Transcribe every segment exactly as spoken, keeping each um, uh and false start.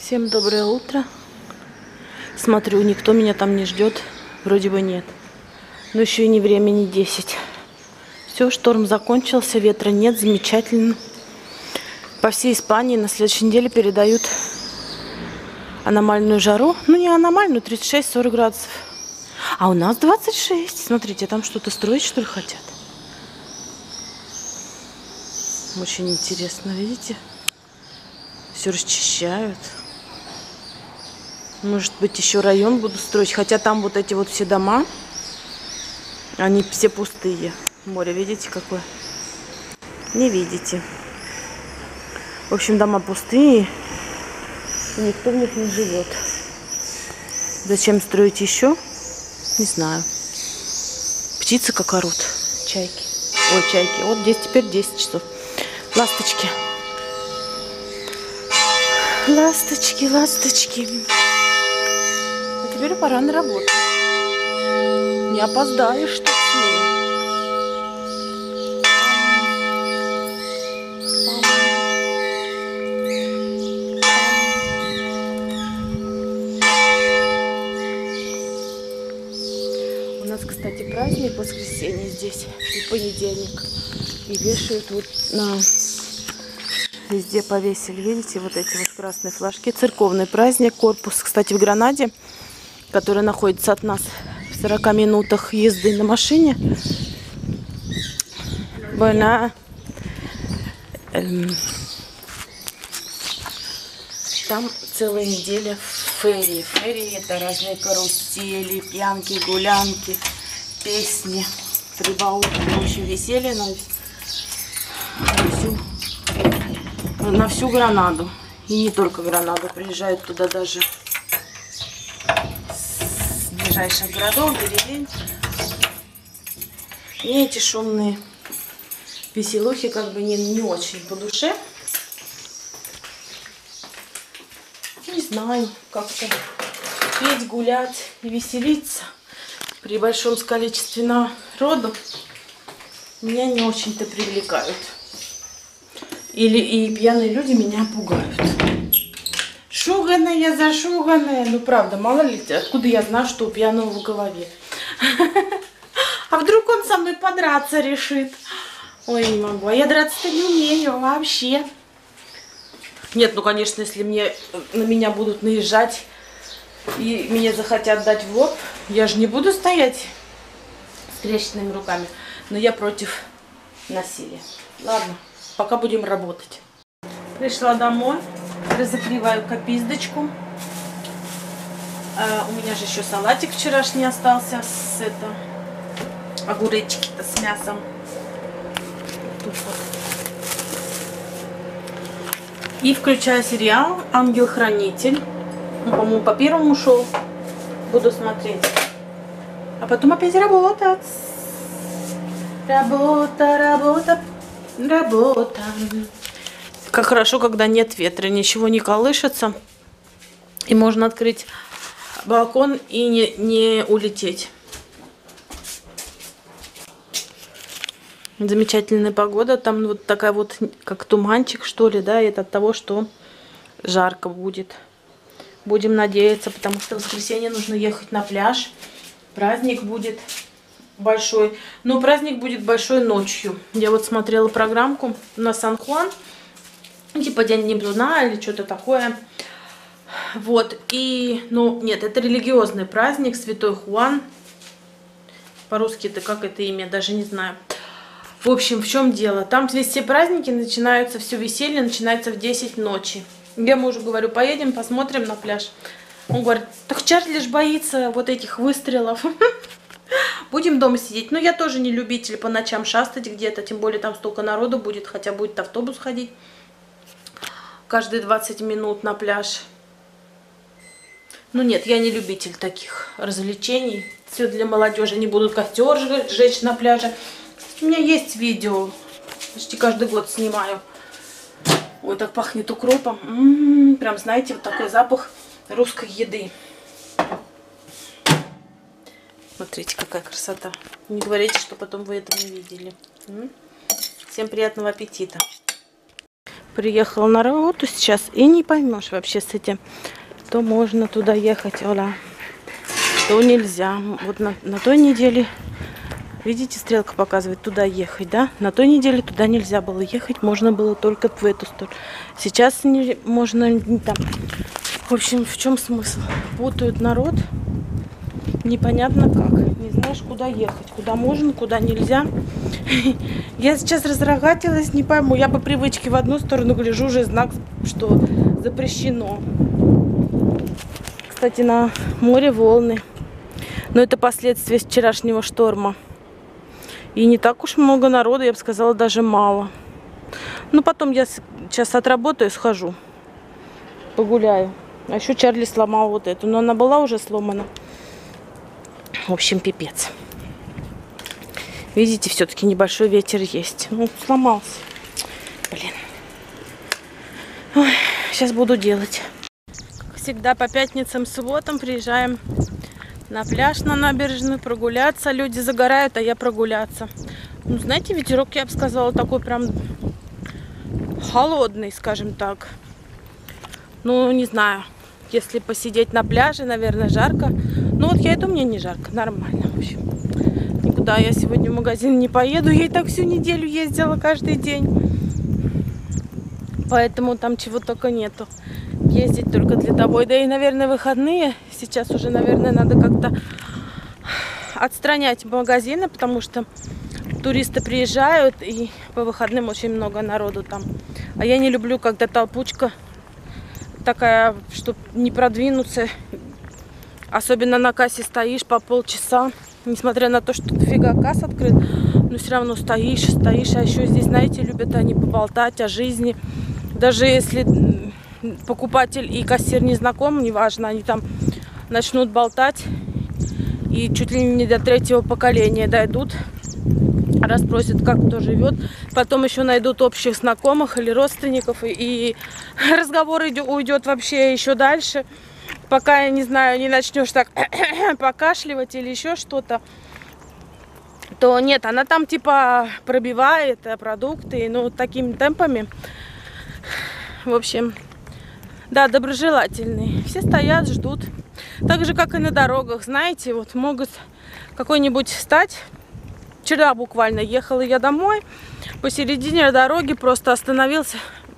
Всем доброе утро. Смотрю, никто меня там не ждет. Вроде бы нет. Но еще и не времени десять. Все, шторм закончился, ветра нет, замечательно. По всей Испании на следующей неделе передают аномальную жару. Ну, не аномальную, тридцать шесть сорок градусов. А у нас двадцать шесть. Смотрите, там что-то строить, что ли, хотят? Очень интересно, видите? Все расчищают. Может быть, еще район буду строить. Хотя там вот эти вот все дома, они все пустые. Море, видите, какое? Не видите. В общем, дома пустые. И никто в них не живет. Зачем строить еще? Не знаю. Птицы как орут. Чайки. Ой, чайки. Вот здесь теперь десять часов. Ласточки. Ласточки, ласточки. А теперь пора на работу. Не опоздаешь, что с ними. У нас, кстати, праздник в воскресенье здесь, и понедельник. И вешают вот на... Везде повесили, видите, вот эти вот красные флажки. Церковный праздник, корпус, кстати, в Гранаде, который находится от нас в сорока минутах езды на машине. Буэна. Эм, там целая неделя ферии. Ферии — это разные карусели, пьянки, гулянки, песни, прибаутки. В общем, веселье на всю, на всю Гранаду. И не только Гранаду. Приезжают туда даже с ближайших городов, деревень. И эти шумные веселухи как бы не, не очень по душе. Не знаю, как-то петь, гулять и веселиться при большом количестве народу меня не очень-то привлекают. Или и пьяные люди меня пугают. Шуганая, зашуганная. Ну, правда, мало ли, откуда я знаю, что у пьяного в голове. А вдруг он со мной подраться решит? Ой, не могу. А я драться-то не умею вообще. Нет, ну, конечно, если мне, на меня будут наезжать и меня захотят дать в лоб, я же не буду стоять с скрещенными руками. Но я против насилия. Ладно, пока будем работать. Пришла домой, разогреваю капиздочку. А, у меня же еще салатик вчерашний остался с это, огуречки-то с мясом. Тут вот. И включаю сериал «Ангел-хранитель». Ну, по-моему, по первому шел. Буду смотреть. А потом опять работать. Работа, работа, работа. Как хорошо, когда нет ветра, ничего не колышется. И можно открыть балкон и не, не улететь. Замечательная погода. Там вот такая вот, как туманчик, что ли, да, это от того, что жарко будет. Будем надеяться, потому что в воскресенье нужно ехать на пляж. Праздник будет большой. Но праздник будет большой ночью. Я вот смотрела программку на Сан-Хуан. Типа День Нептуна или что-то такое. Вот. И, ну, нет, это религиозный праздник. Святой Хуан. По-русски это как это имя, даже не знаю. В общем, в чем дело? Там все праздники начинаются, все веселье начинается в десять ночи. Я мужу говорю, поедем, посмотрим на пляж. Он говорит, так Чарли ж боится вот этих выстрелов. Будем дома сидеть. Но я тоже не любитель по ночам шастать где-то, тем более там столько народу будет, хотя будет автобус ходить каждые двадцать минут на пляж. Ну нет, я не любитель таких развлечений. Все для молодежи. Они будут костер жечь на пляже. У меня есть видео. Почти каждый год снимаю. Ой, так пахнет укропом. М-м-м, прям, знаете, вот такой запах русской еды. Смотрите, какая красота. Не говорите, что потом вы это не видели. М-м. Всем приятного аппетита. приехала на работу сейчас, и не поймешь вообще с этим. То можно туда ехать, оля, то нельзя. Вот на, на той неделе, видите, стрелка показывает, туда ехать, да? На той неделе туда нельзя было ехать, можно было только в эту сторону. Сейчас не, можно не там. В общем, в чем смысл? Путают народ, непонятно как. Не знаешь, куда ехать, куда можно, куда нельзя. Я сейчас разрогатилась, не пойму. Я по привычке в одну сторону гляжу, уже знак, что запрещено. Кстати, на море волны. Но это последствия вчерашнего шторма. И не так уж много народу, я бы сказала, даже мало. Ну, потом я сейчас отработаю, схожу. Погуляю. А еще Чарли сломал вот эту. Но она была уже сломана. В общем, пипец. Видите, все-таки небольшой ветер есть. Ну, сломался. Блин. Ой, сейчас буду делать. Всегда по пятницам, субботам приезжаем на пляж, на набережную, прогуляться. Люди загорают, а я прогуляться. Ну, знаете, ветерок, я бы сказала, такой прям холодный, скажем так. Ну, не знаю. Если посидеть на пляже, наверное, жарко. Ну, вот я иду, мне не жарко. Нормально, в общем. Никуда я сегодня в магазин не поеду. Я и так всю неделю ездила каждый день. Поэтому там чего только нету. Ездить только для того. Да и, наверное, выходные. Сейчас уже, наверное, надо как-то отстранять магазины, потому что туристы приезжают, и по выходным очень много народу там. А я не люблю, когда толпучка такая, чтобы не продвинуться. Особенно на кассе стоишь по полчаса. Несмотря на то, что дофига касс открыт, но все равно стоишь, стоишь. А еще здесь, знаете, любят они поболтать о жизни. Даже если покупатель и кассир не знакомы, неважно, они там начнут болтать и чуть ли не до третьего поколения дойдут, расспросят, как кто живет, потом еще найдут общих знакомых или родственников, и, и разговор идет, уйдет вообще еще дальше, пока, я не знаю, не начнешь так покашливать или еще что-то. То нет, она там типа пробивает продукты, ну, такими темпами. В общем, да, доброжелательные. Все стоят, ждут. Так же, как и на дорогах, знаете, вот могут какой-нибудь встать. Вчера буквально ехала я домой, посередине дороги просто остановился.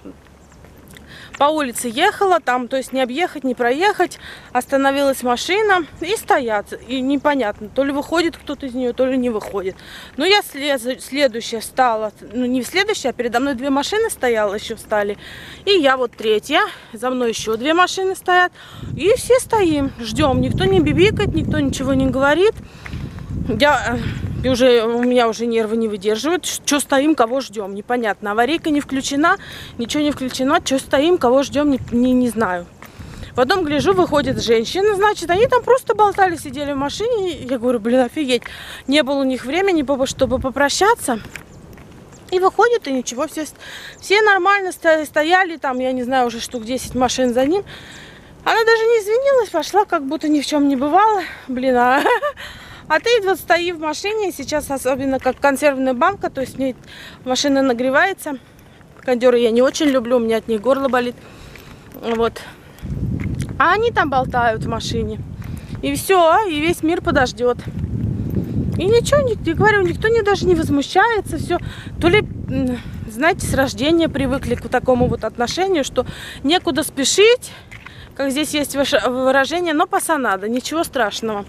По улице езжала, там, то есть не объехать, не проехать. Остановилась машина и стоят. И непонятно, то ли выходит кто-то из нее, то ли не выходит. Но я след... следующая встала. Ну, не следующая, а передо мной две машины стояла, еще встали. И я вот третья. За мной еще две машины стоят. И все стоим, ждем. Никто не бибикает, никто ничего не говорит. Я... И уже у меня уже нервы не выдерживают. Что стоим, кого ждем, непонятно. Аварийка не включена, ничего не включено. Что стоим, кого ждем, не, не, не знаю. Потом гляжу, выходит женщина, значит, они там просто болтали, сидели в машине. Я говорю, блин, офигеть. Не было у них времени, чтобы попрощаться. И выходит, и ничего, все, все нормально стояли, там, я не знаю, уже штук десять машин за ним. Она даже не извинилась, пошла, как будто ни в чем не бывало. Блин, а... А ты вот стоишь в машине, сейчас особенно как консервная банка, то есть в ней машина нагревается. Кондеры я не очень люблю, у меня от них горло болит. Вот. А они там болтают в машине. И все, и весь мир подождет. И ничего, не, не говорю, никто не, даже не возмущается, все. То ли, знаете, с рождения привыкли к такому вот отношению, что некуда спешить, как здесь есть выражение, но пасанада, ничего страшного.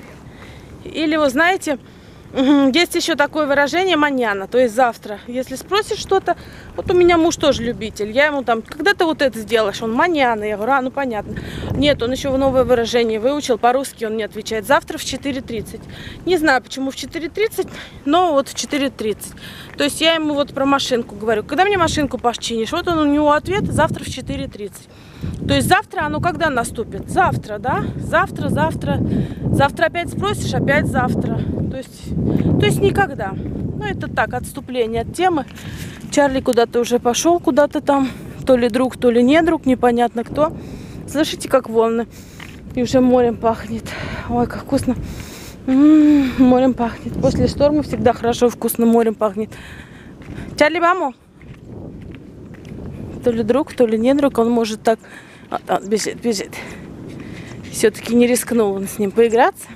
Или, вы знаете, есть еще такое выражение маньяна, то есть завтра. Если спросишь что-то, вот у меня муж тоже любитель, я ему там, когда ты вот это сделаешь, он маньяна, я говорю, а, ну понятно. Нет, он еще новое выражение выучил, по-русски он мне отвечает, завтра в четыре тридцать. Не знаю, почему в четыре тридцать, но вот в четыре тридцать. То есть я ему вот про машинку говорю, когда мне машинку починишь, вот он у него ответ, завтра в четыре тридцать. То есть завтра оно когда наступит? Завтра, да? Завтра, завтра. Завтра опять спросишь, опять завтра. То есть, то есть никогда. Ну, это так, отступление от темы. Чарли куда-то уже пошел, куда-то там. То ли друг, то ли не друг, непонятно кто. Слышите, как волны? И уже морем пахнет. Ой, как вкусно. М-м-м, морем пахнет. После шторма всегда хорошо, вкусно морем пахнет. Чарли, маму? То ли друг, то ли не друг. Он может так... А, а, бежит, бежит. Все-таки не рискнул он с ним поиграться.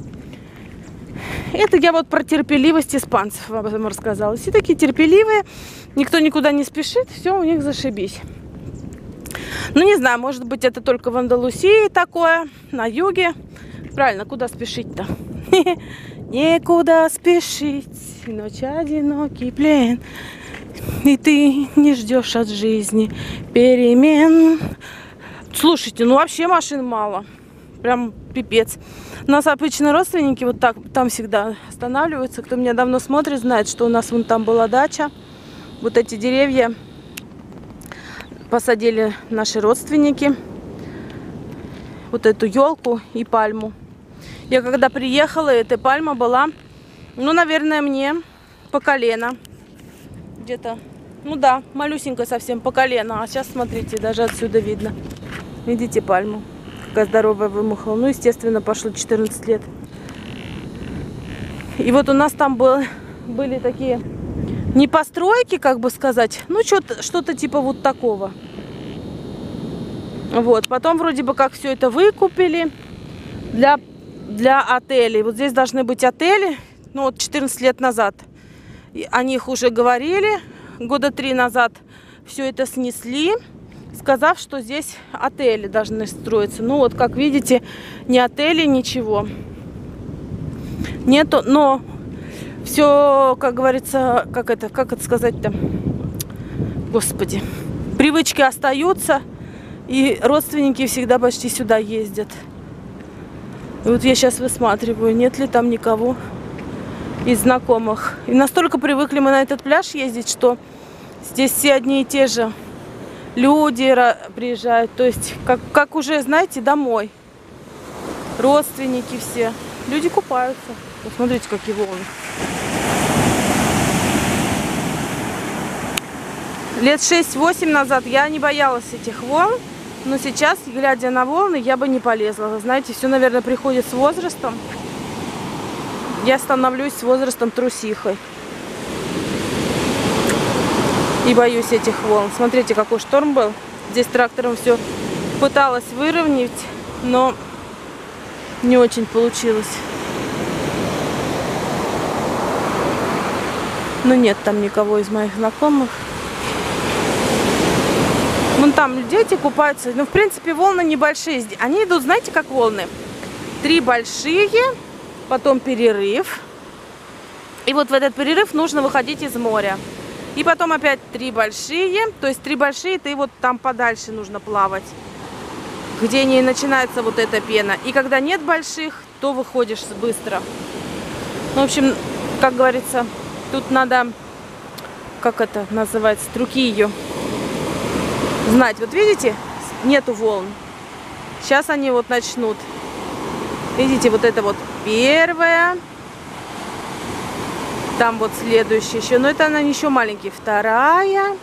Это я вот про терпеливость испанцев вам рассказала. Все такие терпеливые. Никто никуда не спешит. Все у них зашибись. Ну, не знаю, может быть, это только в Андалусии такое, на юге. Правильно, куда спешить-то? Некуда спешить, ночь одинокий плен. И ты не ждешь от жизни перемен. Слушайте, ну вообще машин мало. Прям пипец. У нас обычно родственники вот так там всегда останавливаются. Кто меня давно смотрит, знает, что у нас вон там была дача. Вот эти деревья посадили наши родственники. Вот эту елку и пальму. Я когда приехала, эта пальма была, ну, наверное, мне по колено. Где-то, ну да, малюсенькая совсем по колено. А сейчас, смотрите, даже отсюда видно. Видите пальму? Какая здоровая вымахала. Ну, естественно, пошло четырнадцать лет. И вот у нас там был, были такие не постройки, как бы сказать, ну, что-то что-то типа вот такого. Вот, потом вроде бы как все это выкупили для... для отелей. Вот здесь должны быть отели. Ну вот четырнадцать лет назад о них уже говорили. Года три назад все это снесли, сказав, что здесь отели должны строиться. Ну вот, как видите, ни отели, ничего нету. Но все, как говорится, как это, как это сказать-то? Господи. Привычки остаются. И родственники всегда почти сюда ездят. И вот я сейчас высматриваю, нет ли там никого из знакомых. И настолько привыкли мы на этот пляж ездить, что здесь все одни и те же люди приезжают. То есть, как, как уже, знаете, домой. Родственники все. Люди купаются. Посмотрите, какие волны. Лет шесть-восемь назад я не боялась этих волн. Но сейчас, глядя на волны, я бы не полезла. Вы знаете, все, наверное, приходит с возрастом. Я становлюсь с возрастом трусихой. И боюсь этих волн. Смотрите, какой шторм был. Здесь трактором все пыталась выровнять, но не очень получилось. Но нет там никого из моих знакомых. Вон там дети купаются. Ну, в принципе, волны небольшие. Они идут, знаете, как волны? Три большие, потом перерыв. И вот в этот перерыв нужно выходить из моря. И потом опять три большие. То есть три большие, ты вот там подальше нужно плавать. Где не начинается вот эта пена. И когда нет больших, то выходишь быстро. Ну, в общем, как говорится, тут надо, как это называется, руки ее знать. Вот видите, нету волн. Сейчас они вот начнут. Видите, вот это вот первая. Там вот следующая еще. Но это она еще маленькие. Вторая.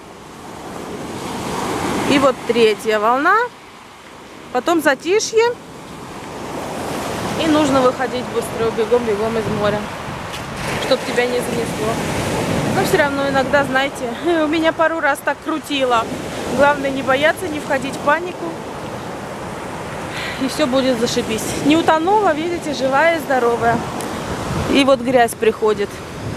И вот третья волна. Потом затишье. И нужно выходить быстро, бегом-бегом из моря. Чтоб тебя не занесло. Но все равно иногда, знаете, у меня пару раз так крутило. Главное не бояться, не входить в панику. И все будет зашибись. Не утонула, видите, живая и здоровая. И вот грязь приходит.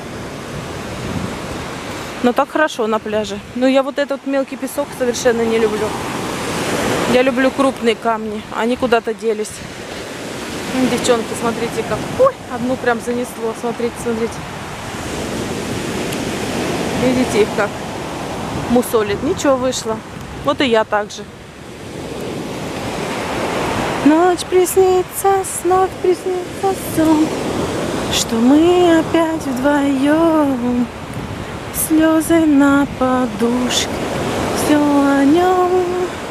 Но так хорошо на пляже. Но я вот этот мелкий песок совершенно не люблю. Я люблю крупные камни. Они куда-то делись. Девчонки, смотрите как. Ой, одну прям занесло. Смотрите, смотрите. Видите их как мусолит. Ничего, вышло. Вот и я так же. Ночь приснится, снова приснится сон, что мы опять вдвоем. Слезы на подушке, все о нем.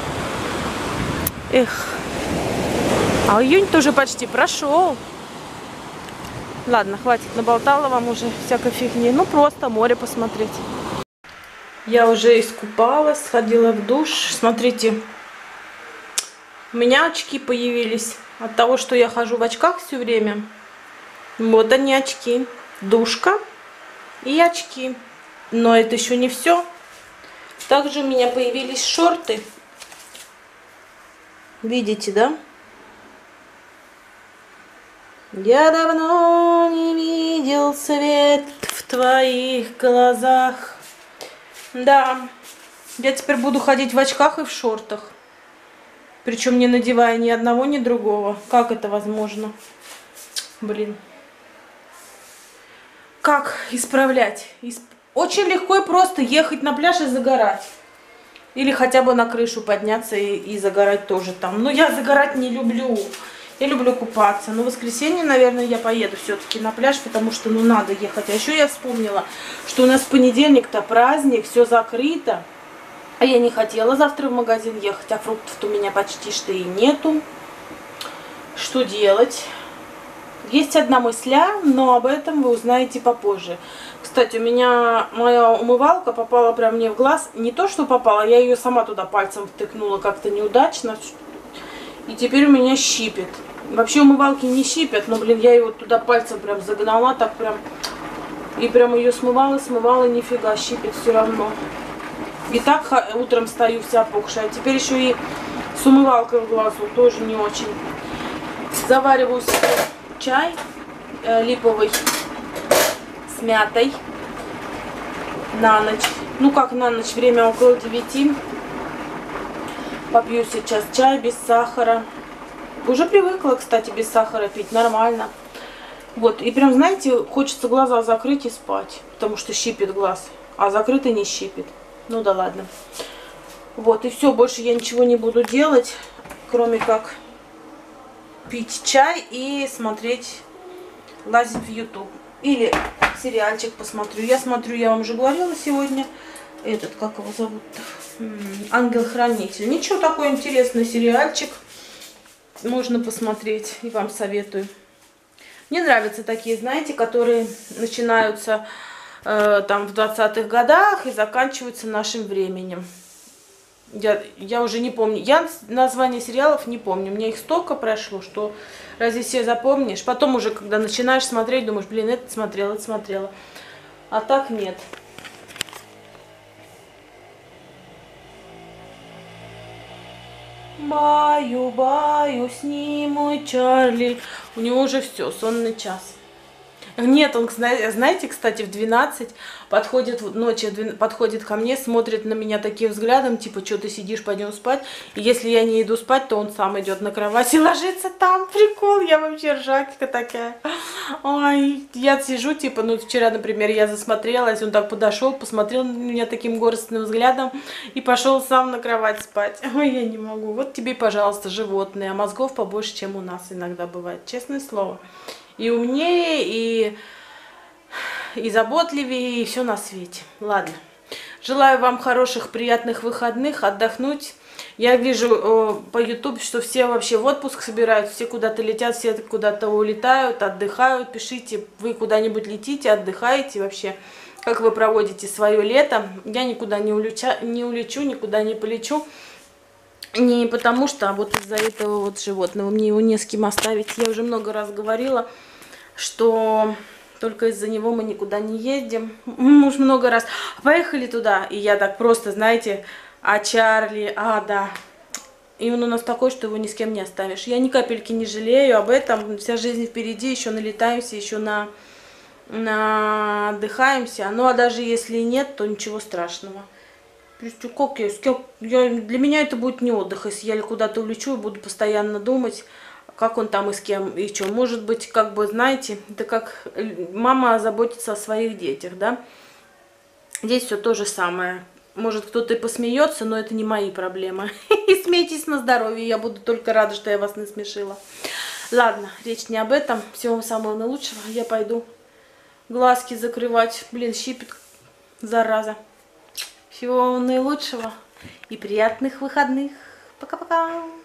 Эх. А июнь тоже почти прошел. Ладно, хватит, наболтала вам уже всякой фигни. Ну, просто море посмотреть. Я уже искупалась, сходила в душ. Смотрите, у меня очки появились от того, что я хожу в очках все время. Вот они очки. Душка и очки. Но это еще не все. Также у меня появились шорты. Видите, да? Я давно не видел свет в твоих глазах. Да, я теперь буду ходить в очках и в шортах. Причем не надевая ни одного, ни другого. Как это возможно? Блин. Как исправлять? Очень легко и просто ехать на пляж и загорать. Или хотя бы на крышу подняться и, и загорать тоже там. Но я загорать не люблю. Я люблю купаться. Но в воскресенье, наверное, я поеду все-таки на пляж, потому что, ну, надо ехать. А еще я вспомнила, что у нас в понедельник-то праздник, все закрыто. А я не хотела завтра в магазин ехать, а фруктов-то у меня почти что и нету. Что делать? Есть одна мысля, но об этом вы узнаете попозже. Кстати, у меня моя умывалка попала прямо мне в глаз. Не то, что попала, я ее сама туда пальцем втыкнула как-то неудачно. И теперь у меня щипет. Вообще умывалки не щипят, но, блин, я ее туда пальцем прям загнала, так прям. И прям ее смывала, смывала, нифига, щипет все равно. И так утром стою вся опухшая. А теперь еще и с умывалкой в глазу, тоже не очень. Завариваю себе чай э, липовый с мятой на ночь. Ну как на ночь, время около девяти. Попью сейчас чай без сахара. Уже привыкла, кстати, без сахара пить, нормально. Вот, и прям, знаете, хочется глаза закрыть и спать, потому что щипит глаз, а закрытый не щипит. Ну да ладно. Вот, и все, больше я ничего не буду делать, кроме как пить чай и смотреть, лазить в YouTube. Или сериальчик посмотрю. Я смотрю, я вам уже говорила сегодня, этот, как его зовут-то? Ангел-хранитель. Ничего, такой интересный сериальчик. Можно посмотреть, и вам советую. Мне нравятся такие, знаете, которые начинаются э, там в двадцатых годах и заканчиваются нашим временем. Я, я уже не помню. Я название сериалов не помню. У меня их столько прошло, что разве все запомнишь? Потом уже, когда начинаешь смотреть, думаешь, блин, это смотрела, это смотрела. А так нет. Баю, баю, с ним мой Чарли. У него уже все, сонный час. Нет, он, знаете, кстати, в двенадцать подходит ночью, подходит ко мне, смотрит на меня таким взглядом, типа, что ты сидишь, пойдем спать. И если я не иду спать, то он сам идет на кровать и ложится там. Прикол, я вообще ржачка такая. Ой, я сижу, типа, ну, вчера, например, я засмотрелась, он так подошел, посмотрел на меня таким горестным взглядом и пошел сам на кровать спать. Ой, я не могу. Вот тебе, пожалуйста, животные, а мозгов побольше, чем у нас иногда бывает, честное слово. И умнее, и, и заботливее, и все на свете. Ладно. Желаю вам хороших, приятных выходных, отдохнуть. Я вижу э, по ютубу, что все вообще в отпуск собирают, все куда-то летят, все куда-то улетают, отдыхают. Пишите, вы куда-нибудь летите, отдыхаете вообще, как вы проводите свое лето. Я никуда не, улеча, не улечу, никуда не полечу. Не потому что, а вот из-за этого вот животного. Мне его не с кем оставить. Я уже много раз говорила, что только из-за него мы никуда не ездим. Мы уж много раз поехали туда, и я так просто, знаете, а Чарли, а да. И он у нас такой, что его ни с кем не оставишь. Я ни капельки не жалею об этом. Вся жизнь впереди, еще налетаемся, еще на, на отдыхаемся. Ну а даже если нет, то ничего страшного. Как я, я, для меня это будет не отдых, если я куда-то улечу и буду постоянно думать, как он там и с кем, и что. Может быть, как бы, знаете, это как мама заботится о своих детях, да. Здесь все то же самое. Может, кто-то и посмеется, но это не мои проблемы. И смейтесь на здоровье, я буду только рада, что я вас насмешила. Ладно, речь не об этом. Всего вам самого наилучшего. Я пойду глазки закрывать. Блин, щипит, зараза. Всего наилучшего и приятных выходных. Пока-пока.